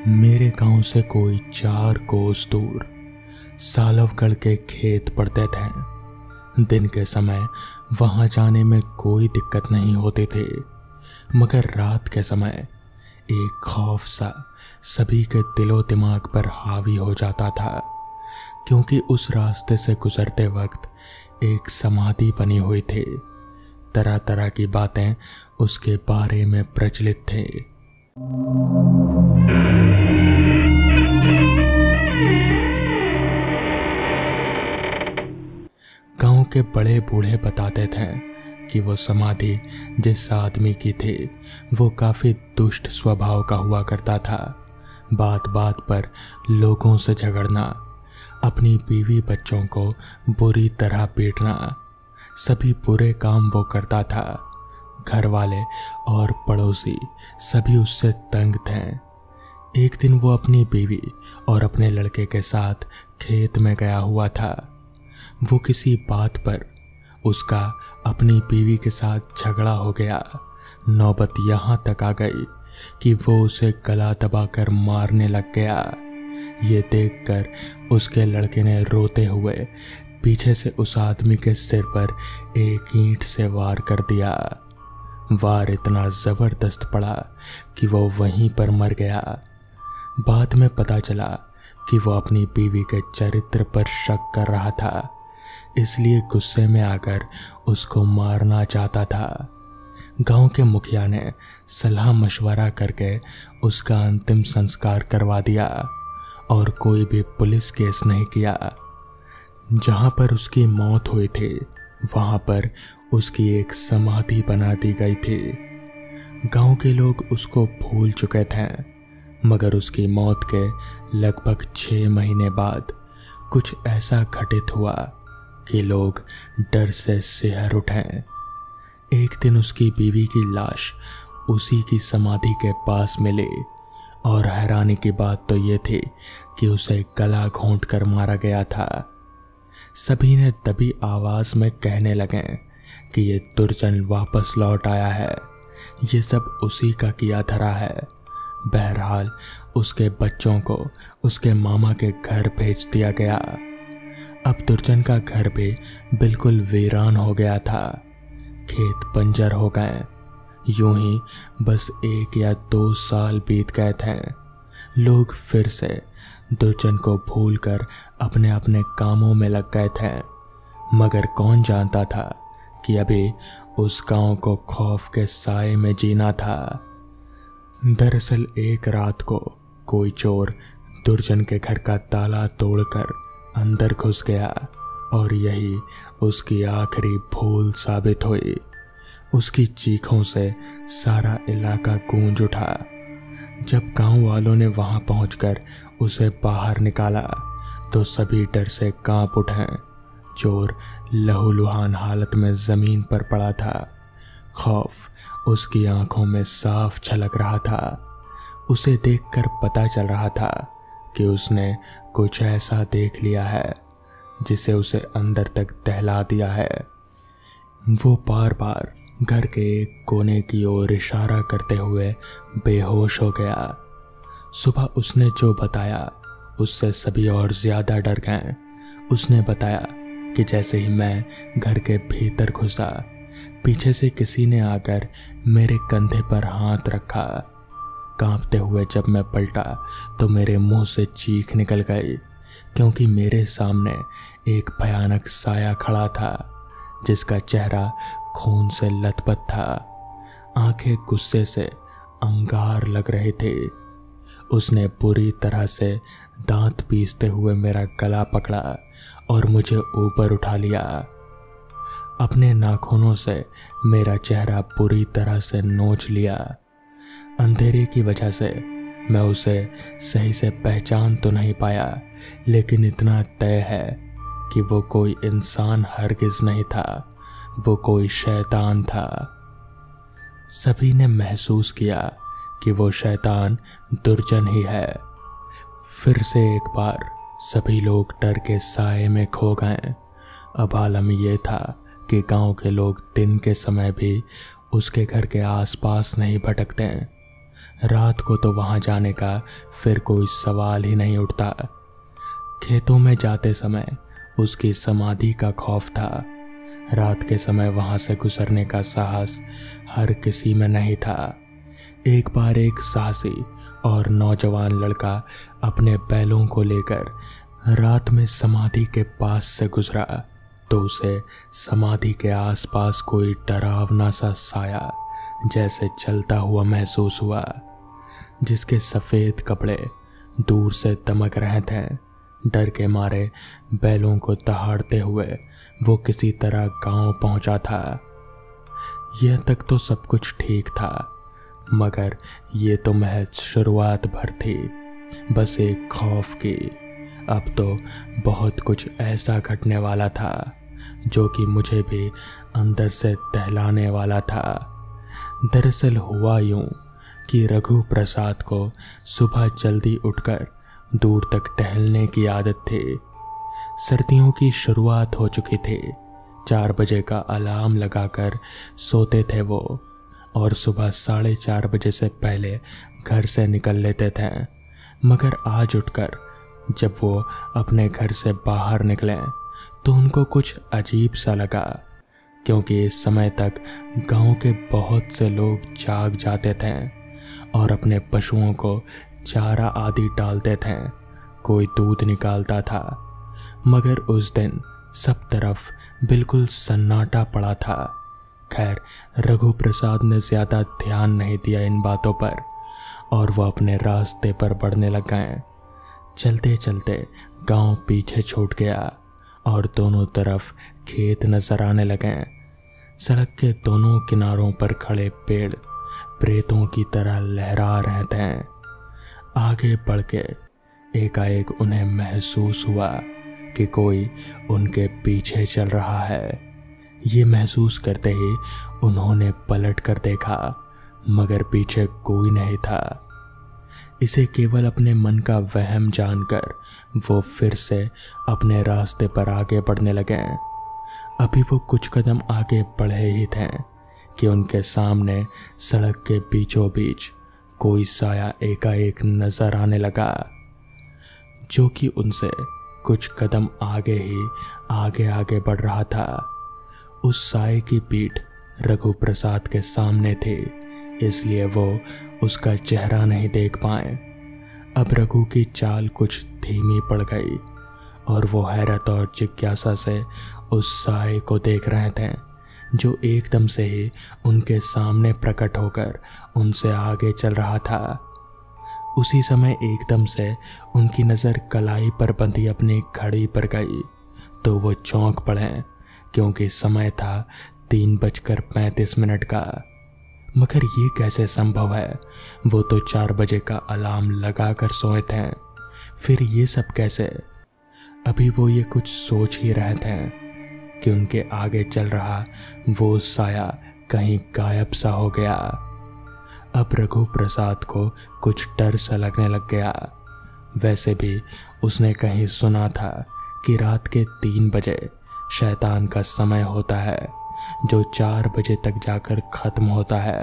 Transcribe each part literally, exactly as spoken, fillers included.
मेरे गांव से कोई चार कोस दूर सालवगढ़ के खेत पड़ते थे। दिन के समय वहां जाने में कोई दिक्कत नहीं होती थी, मगर रात के समय एक खौफ सा सभी के दिलो दिमाग पर हावी हो जाता था, क्योंकि उस रास्ते से गुजरते वक्त एक समाधि बनी हुई थी। तरह तरह की बातें उसके बारे में प्रचलित थे। गांव के बड़े बूढ़े बताते थे कि वो समाधि जिस आदमी की थी वो काफी दुष्ट स्वभाव का हुआ करता था। बात बात पर लोगों से झगड़ना, अपनी बीवी बच्चों को बुरी तरह पीटना, सभी बुरे काम वो करता था। घर वाले और पड़ोसी सभी उससे तंग थे। एक दिन वो अपनी बीवी और अपने लड़के के साथ खेत में गया हुआ था। वो किसी बात पर उसका अपनी बीवी के साथ झगड़ा हो गया। नौबत यहाँ तक आ गई कि वो उसे गला दबाकर मारने लग गया। ये देखकर उसके लड़के ने रोते हुए पीछे से उस आदमी के सिर पर एक ईंट से वार कर दिया। वार इतना जबरदस्त पड़ा कि वो वहीं पर मर गया। बाद में पता चला कि वो अपनी बीवी के चरित्र पर शक कर रहा था, इसलिए गुस्से में आकर उसको मारना चाहता था। गांव के मुखिया ने सलाह मशवरा करके उसका अंतिम संस्कार करवा दिया और कोई भी पुलिस केस नहीं किया। जहां पर उसकी मौत हुई थी वहां पर उसकी एक समाधि बना दी गई थी। गांव के लोग उसको भूल चुके थे, मगर उसकी मौत के लगभग छह महीने बाद कुछ ऐसा घटित हुआ कि लोग डर से सिहर उठे। एक दिन उसकी बीवी की लाश उसी की समाधि के पास मिली और हैरानी की बात तो ये थी कि उसे गला घोंट कर मारा गया था। सभी ने तभी आवाज में कहने लगे कि ये दुर्जन वापस लौट आया है, ये सब उसी का किया धरा है। बहरहाल उसके बच्चों को उसके मामा के घर भेज दिया गया। अब दुर्जन का घर भी बिल्कुल वीरान हो गया था। खेत बंजर हो गए। यूं ही बस एक या दो साल बीत गए थे। लोग फिर से दुर्जन को भूलकर अपने अपने कामों में लग गए थे, मगर कौन जानता था कि अभी उस गांव को खौफ के साए में जीना था। दरअसल एक रात को कोई चोर दुर्जन के घर का ताला तोड़कर अंदर घुस गया और यही उसकी आखिरी भूल साबित हुई। उसकी चीखों से सारा इलाका गूंज उठा। जब गांव वालों ने वहां पहुंचकर उसे बाहर निकाला तो सभी डर से कांप उठे। चोर लहूलुहान हालत में जमीन पर पड़ा था। खौफ उसकी आंखों में साफ झलक रहा था। उसे देखकर पता चल रहा था कि उसने कुछ ऐसा देख लिया है जिसे उसे अंदर तक दहला दिया है। वो बार बार घर के एक कोने की ओर इशारा करते हुए बेहोश हो गया। सुबह उसने जो बताया उससे सभी और ज्यादा डर गए। उसने बताया कि जैसे ही मैं घर के भीतर घुसा, पीछे से किसी ने आकर मेरे कंधे पर हाथ रखा। कांपते हुए जब मैं पलटा तो मेरे मुंह से चीख निकल गई, क्योंकि मेरे सामने एक भयानक साया खड़ा था जिसका चेहरा खून से लथपथ था। आंखें गुस्से से अंगार लग रही थी। उसने बुरी तरह से दांत पीसते हुए मेरा गला पकड़ा और मुझे ऊपर उठा लिया। अपने नाखूनों से मेरा चेहरा बुरी तरह से नोच लिया। अंधेरे की वजह से मैं उसे सही से पहचान तो नहीं पाया, लेकिन इतना तय है कि वो कोई इंसान हरगिज नहीं था, वो कोई शैतान था। सभी ने महसूस किया कि वो शैतान दुर्जन ही है। फिर से एक बार सभी लोग डर के साए में खो गए। अब आलम यह था कि गांव के लोग दिन के समय भी उसके घर के आसपास नहीं भटकते। रात को तो वहां जाने का फिर कोई सवाल ही नहीं उठता। खेतों में जाते समय उसकी समाधि का खौफ था। रात के समय वहां से गुजरने का साहस हर किसी में नहीं था। एक बार एक साहसी और नौजवान लड़का अपने बैलों को लेकर रात में समाधि के पास से गुजरा तो उसे समाधि के आसपास कोई डरावना सा साया जैसे चलता हुआ महसूस हुआ, जिसके सफेद कपड़े दूर से दमक रहे थे। डर के मारे बैलों को दहाड़ते हुए वो किसी तरह गांव पहुंचा था। यह तक तो सब कुछ ठीक था, मगर ये तो महज शुरुआत भर थी, बस एक खौफ की। अब तो बहुत कुछ ऐसा घटने वाला था जो कि मुझे भी अंदर से दहलाने वाला था। दरअसल हुआ यूं कि रघु प्रसाद को सुबह जल्दी उठकर दूर तक टहलने की आदत थी। सर्दियों की शुरुआत हो चुकी थी। चार बजे का अलार्म लगाकर सोते थे वो और सुबह साढ़े चार बजे से पहले घर से निकल लेते थे। मगर आज उठकर जब वो अपने घर से बाहर निकले तो उनको कुछ अजीब सा लगा, क्योंकि इस समय तक गांव के बहुत से लोग जाग जाते थे और अपने पशुओं को चारा आदि डालते थे, कोई दूध निकालता था। मगर उस दिन सब तरफ बिल्कुल सन्नाटा पड़ा था। खैर, रघु प्रसाद ने ज्यादा ध्यान नहीं दिया इन बातों पर और वह अपने रास्ते पर बढ़ने लग गए। चलते चलते गांव पीछे छूट गया और दोनों तरफ खेत नजर आने लगे। सड़क के दोनों किनारों पर खड़े पेड़ प्रेतों की तरह लहरा रहे थे। आगे बढ़ के एकाएक उन्हें महसूस हुआ कि कोई उनके पीछे चल रहा है। ये महसूस करते ही उन्होंने पलट कर देखा, मगर पीछे कोई नहीं था। इसे केवल अपने मन का वहम जानकर वो फिर से अपने रास्ते पर आगे बढ़ने लगे। अभी वो कुछ कदम आगे बढ़े ही थे कि उनके सामने सड़क के बीचों बीच कोई साया एकाएक नजर आने लगा, जो कि उनसे कुछ कदम आगे ही आगे आगे बढ़ रहा था। उस साए की पीठ रघु प्रसाद के सामने थी, इसलिए वो उसका चेहरा नहीं देख पाए। अब रघु की चाल कुछ धीमी पड़ गई और वो हैरत और जिज्ञासा से उस साए को देख रहे थे, जो एकदम से ही उनके सामने प्रकट होकर उनसे आगे चल रहा था। उसी समय एकदम से उनकी नज़र कलाई पर बंधी अपनी घड़ी पर गई तो वो चौंक पड़े, क्योंकि समय था तीन बजकर पैंतीस मिनट का। मगर ये कैसे संभव है? वो तो चार बजे का अलार्म लगाकर सोए थे, फिर ये सब कैसे? अभी वो ये कुछ सोच ही रहे थे कि उनके आगे चल रहा वो साया कहीं गायब सा हो गया। अब रघु प्रसाद को कुछ डर सा लगने लग गया। वैसे भी उसने कहीं सुना था कि रात के तीन बजे शैतान का समय होता है, जो चार बजे तक जाकर खत्म होता है।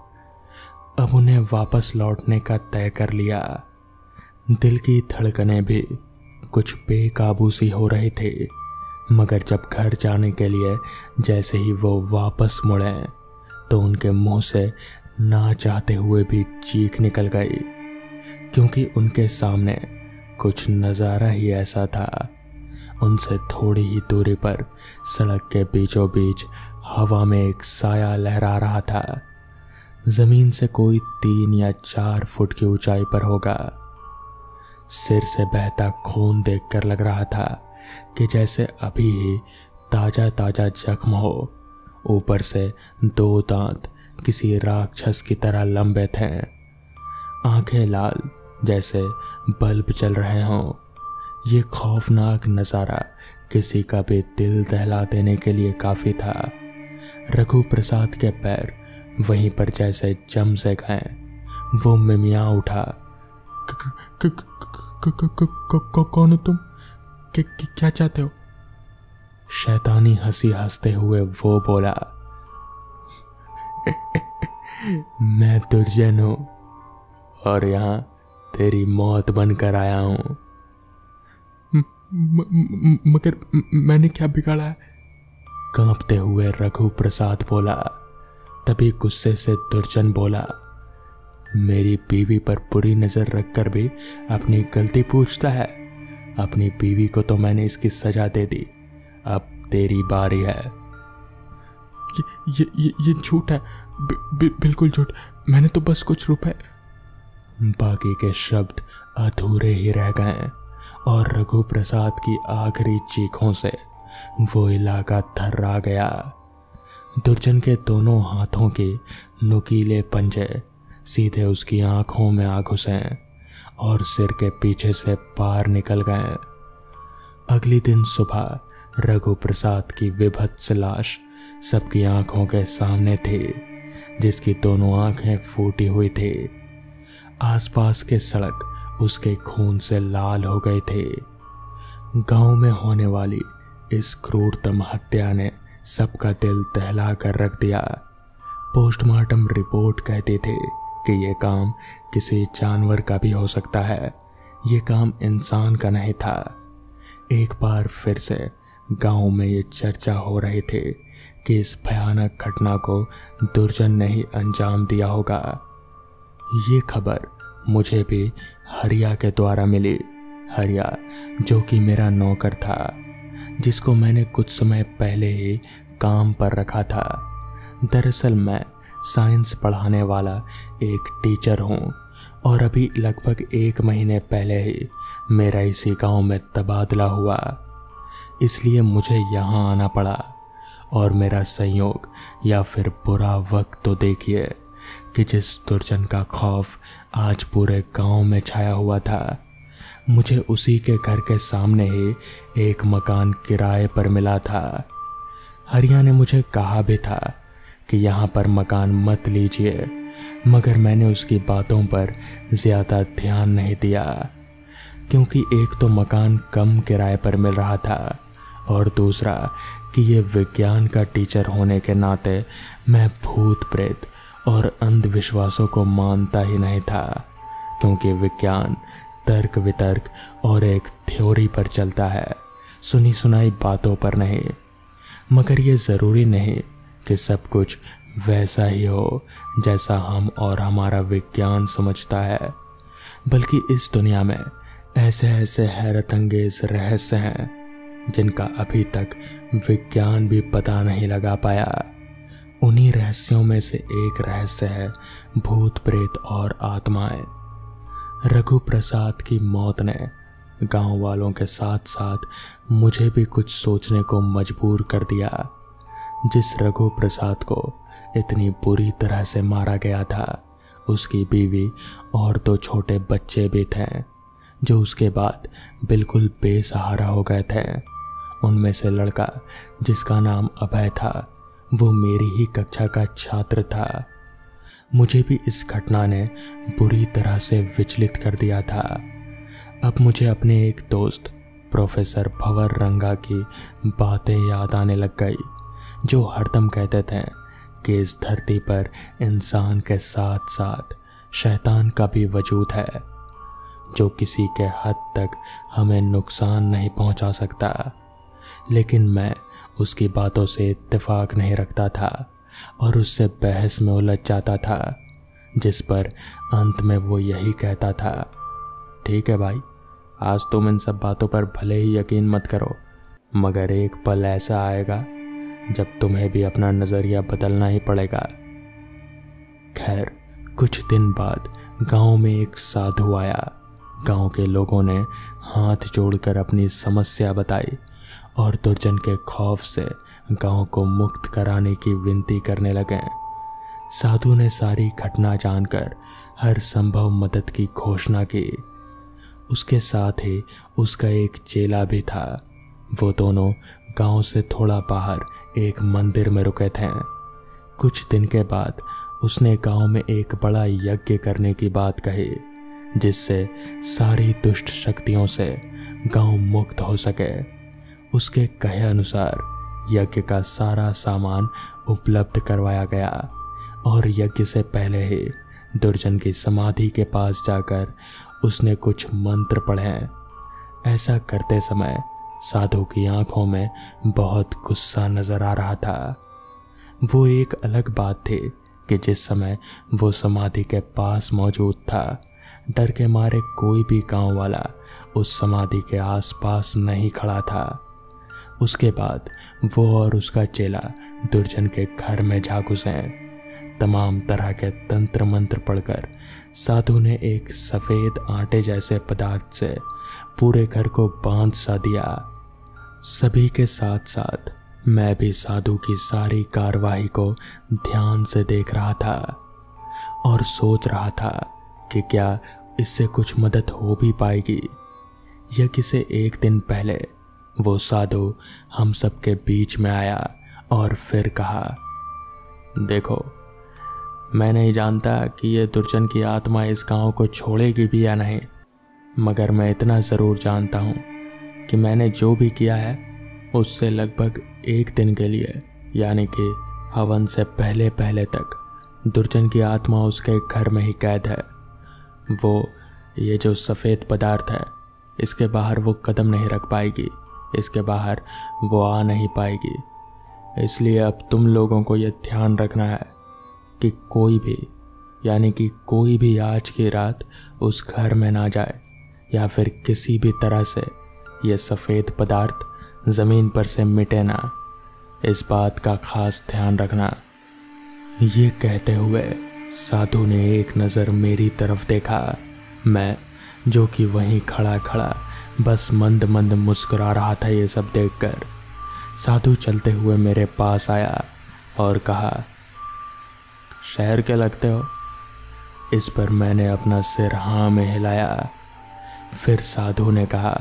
अब उन्हें वापस लौटने का तय कर लिया। दिल की धड़कनें भी कुछ बेकाबू सी हो रही थी, मगर जब घर जाने के लिए जैसे ही वो वापस मुड़े तो उनके मुंह से ना चाहते हुए भी चीख निकल गई, क्योंकि उनके सामने कुछ नज़ारा ही ऐसा था। उनसे थोड़ी ही दूरी पर सड़क के बीचों बीच हवा में एक साया लहरा रहा था। जमीन से कोई तीन या चार फुट की ऊंचाई पर होगा। सिर से बहता खून देखकर लग रहा था कि जैसे अभी ही ताजा ताजा जख्म हो। ऊपर से दो दांत किसी राक्षस की तरह लंबे थे। आंखें लाल जैसे बल्ब जल रहे हों। ये खौफनाक नज़ारा किसी का भी दिल दहला देने के लिए काफ़ी था। रघु प्रसाद के पैर वहीं पर जैसे जम से गए। वो मिमिया उठा। कौन हो तुम? क्या चाहते हो? शैतानी हंसी हंसते हुए वो बोला, मैं दुर्जन हूं और यहाँ तेरी मौत बनकर आया हूँ। मगर मैंने क्या बिगाड़ा है? कांपते हुए रघु प्रसाद बोला। तभी गुस्से से दुर्जन बोला, मेरी बीवी पर बुरी नजर रखकर भी अपनी गलती पूछता है। अपनी बीवी को तो मैंने इसकी सजा दे दी, अब तेरी बारी है। ये ये ये झूठ है, बि, बि, बिल्कुल झूठ। मैंने तो बस कुछ रुपए। बाकी के शब्द अधूरे ही रह गए और रघु प्रसाद की आखिरी चीखों से वो इलाका थर्रा गया। दुर्जन के दोनों हाथों के नुकीले पंजे सीधे उसकी आंखों में आ घुसे और सिर के पीछे से पार निकल गए। अगली दिन सुबह रघु प्रसाद की विभत्स लाश सबकी आंखों के सामने थी, जिसकी दोनों आंखें फूटी हुई थी। आसपास के सड़क उसके खून से लाल हो गए थे। गांव में होने वाली इस क्रूरतम हत्या ने सबका दिल दहला कर रख दिया। पोस्टमार्टम रिपोर्ट कहती थी कि यह काम किसी जानवर का भी हो सकता है, यह काम इंसान का नहीं था। एक बार फिर से गांव में ये चर्चा हो रही थी कि इस भयानक घटना को दुर्जन ने ही अंजाम दिया होगा। ये खबर मुझे भी हरिया के द्वारा मिली। हरिया जो कि मेरा नौकर था, जिसको मैंने कुछ समय पहले ही काम पर रखा था। दरअसल मैं साइंस पढ़ाने वाला एक टीचर हूँ और अभी लगभग एक महीने पहले ही मेरा इसी गांव में तबादला हुआ, इसलिए मुझे यहाँ आना पड़ा। और मेरा संयोग या फिर बुरा वक्त तो देखिए कि जिस दुर्जन का खौफ आज पूरे गांव में छाया हुआ था, मुझे उसी के घर के सामने ही एक मकान किराए पर मिला था। हरिया ने मुझे कहा भी था कि यहाँ पर मकान मत लीजिए, मगर मैंने उसकी बातों पर ज़्यादा ध्यान नहीं दिया, क्योंकि एक तो मकान कम किराए पर मिल रहा था और दूसरा कि ये विज्ञान का टीचर होने के नाते मैं भूत प्रेत और अंधविश्वासों को मानता ही नहीं था, क्योंकि विज्ञान तर्क वितर्क और एक थ्योरी पर चलता है, सुनी सुनाई बातों पर नहीं। मगर ये ज़रूरी नहीं कि सब कुछ वैसा ही हो जैसा हम और हमारा विज्ञान समझता है, बल्कि इस दुनिया में ऐसे ऐसे हैरत अंगेज रहस्य हैं जिनका अभी तक विज्ञान भी पता नहीं लगा पाया। उन्हीं रहस्यों में से एक रहस्य है भूत प्रेत और आत्माएं। रघु प्रसाद की मौत ने गांव वालों के साथ साथ मुझे भी कुछ सोचने को मजबूर कर दिया। जिस रघु प्रसाद को इतनी बुरी तरह से मारा गया था, उसकी बीवी और दो छोटे बच्चे भी थे जो उसके बाद बिल्कुल बेसहारा हो गए थे। उनमें से लड़का जिसका नाम अभय था, वो मेरी ही कक्षा का छात्र था। मुझे भी इस घटना ने बुरी तरह से विचलित कर दिया था। अब मुझे अपने एक दोस्त प्रोफेसर भंवर रंगा की बातें याद आने लग गई, जो हरदम कहते थे कि इस धरती पर इंसान के साथ साथ शैतान का भी वजूद है, जो किसी के हद तक हमें नुकसान नहीं पहुंचा सकता। लेकिन मैं उसकी बातों से इत्तेफाक नहीं रखता था और उससे बहस में उलझ जाता था, जिस पर अंत में वो यही कहता था, ठीक है भाई, आज तुम इन सब बातों पर भले ही यकीन मत करो, मगर एक पल ऐसा आएगा जब तुम्हें भी अपना नज़रिया बदलना ही पड़ेगा। खैर, कुछ दिन बाद गांव में एक साधु आया। गांव के लोगों ने हाथ जोड़कर अपनी समस्या बताई और दुर्जन के खौफ से गांव को मुक्त कराने की विनती करने लगे। साधु ने सारी घटना जानकर हर संभव मदद की घोषणा की। उसके साथ ही उसका एक चेला भी था। वो दोनों गांव से थोड़ा बाहर एक मंदिर में रुके थे। कुछ दिन के बाद उसने गांव में एक बड़ा यज्ञ करने की बात कही, जिससे सारी दुष्ट शक्तियों से गांव मुक्त हो सके। उसके कहे अनुसार यज्ञ का सारा सामान उपलब्ध करवाया गया और यज्ञ से पहले ही दुर्जन की समाधि के पास जाकर उसने कुछ मंत्र पढ़े। ऐसा करते समय साधु की आंखों में बहुत गुस्सा नजर आ रहा था। वो एक अलग बात थी कि जिस समय वो समाधि के पास मौजूद था, डर के मारे कोई भी गांव वाला उस समाधि के आसपास नहीं खड़ा था। उसके बाद वो और उसका चेला दुर्जन के घर में जा घुसे। तमाम तरह के तंत्र मंत्र पढ़कर साधु ने एक सफेद आटे जैसे पदार्थ से पूरे घर को बांध सा दिया। सभी के साथ साथ मैं भी साधु की सारी कार्रवाई को ध्यान से देख रहा था और सोच रहा था कि क्या इससे कुछ मदद हो भी पाएगी, या किसे एक दिन पहले वो साधु हम सबके बीच में आया और फिर कहा, देखो, मैं नहीं जानता कि ये दुर्जन की आत्मा इस गांव को छोड़ेगी भी या नहीं, मगर मैं इतना ज़रूर जानता हूँ कि मैंने जो भी किया है उससे लगभग एक दिन के लिए, यानी कि हवन से पहले पहले तक, दुर्जन की आत्मा उसके घर में ही कैद है। वो ये जो सफ़ेद पदार्थ है, इसके बाहर वो कदम नहीं रख पाएगी, इसके बाहर वो आ नहीं पाएगी। इसलिए अब तुम लोगों को यह ध्यान रखना है कि कोई भी, यानी कि कोई भी आज की रात उस घर में ना जाए, या फिर किसी भी तरह से यह सफ़ेद पदार्थ ज़मीन पर से मिटे ना। इस बात का खास ध्यान रखना। ये कहते हुए साधु ने एक नज़र मेरी तरफ देखा। मैं, जो कि वहीं खड़ा खड़ा बस मंद मंद मुस्कुरा रहा था ये सब देखकर। साधु चलते हुए मेरे पास आया और कहा, शहर के लगते हो। इस पर मैंने अपना सिर हाँ में हिलाया। फिर साधु ने कहा,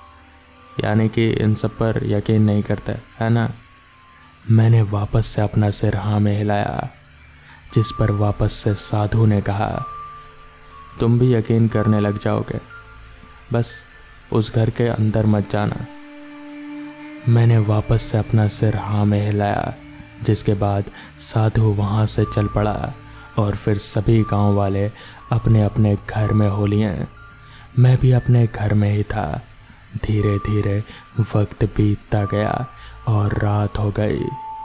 यानी कि इन सब पर यकीन नहीं करते, है ना? मैंने वापस से अपना सिर हाँ में हिलाया, जिस पर वापस से साधु ने कहा, तुम भी यकीन करने लग जाओगे, बस उस घर के अंदर मत जाना। मैंने वापस से अपना सिर हाँ में हिलाया, जिसके बाद साधु वहाँ से चल पड़ा और फिर सभी गांव वाले अपने अपने घर में हो लिए। मैं भी अपने घर में ही था। धीरे धीरे वक्त बीतता गया और रात हो गई।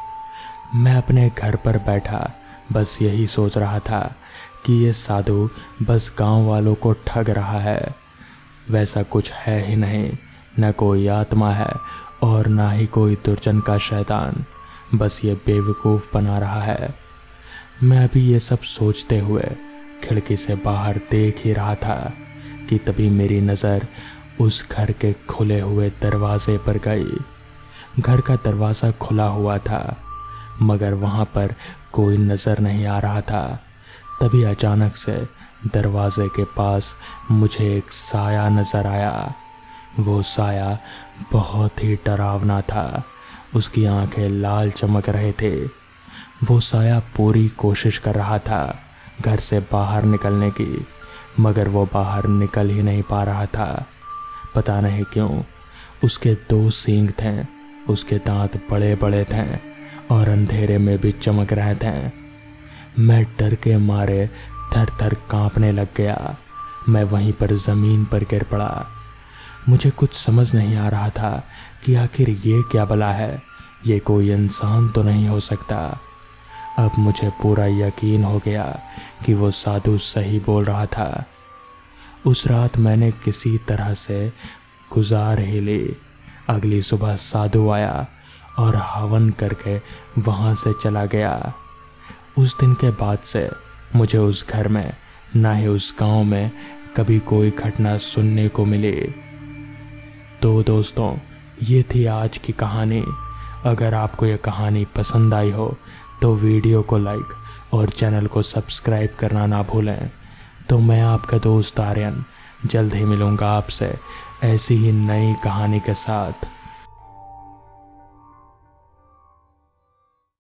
मैं अपने घर पर बैठा बस यही सोच रहा था कि ये साधु बस गांव वालों को ठग रहा है। वैसा कुछ है ही नहीं, न कोई आत्मा है और ना ही कोई दुर्जन का शैतान, बस ये बेवकूफ़ बना रहा है। मैं अभी ये सब सोचते हुए खिड़की से बाहर देख ही रहा था कि तभी मेरी नज़र उस घर के खुले हुए दरवाजे पर गई। घर का दरवाज़ा खुला हुआ था, मगर वहाँ पर कोई नज़र नहीं आ रहा था। तभी अचानक से दरवाजे के पास मुझे एक साया नज़र आया। वो साया बहुत ही डरावना था। उसकी आंखें लाल चमक रहे थे। वो साया पूरी कोशिश कर रहा था घर से बाहर निकलने की, मगर वो बाहर निकल ही नहीं पा रहा था। पता नहीं क्यों। उसके दो सींग थे, उसके दांत बड़े बड़े थे और अंधेरे में भी चमक रहे थे। मैं डर के मारे थर थर कांपने लग गया। मैं वहीं पर ज़मीन पर गिर पड़ा। मुझे कुछ समझ नहीं आ रहा था कि आखिर ये क्या बला है। ये कोई इंसान तो नहीं हो सकता। अब मुझे पूरा यकीन हो गया कि वो साधु सही बोल रहा था। उस रात मैंने किसी तरह से गुजार ही ली। अगली सुबह साधु आया और हवन करके वहाँ से चला गया। उस दिन के बाद से मुझे उस घर में, ना ही उस गांव में कभी कोई घटना सुनने को मिली। तो दोस्तों, ये थी आज की कहानी। अगर आपको ये कहानी पसंद आई हो तो वीडियो को लाइक और चैनल को सब्सक्राइब करना ना भूलें। तो मैं आपका दोस्त आर्यन जल्द ही मिलूँगा आपसे ऐसी ही नई कहानी के साथ।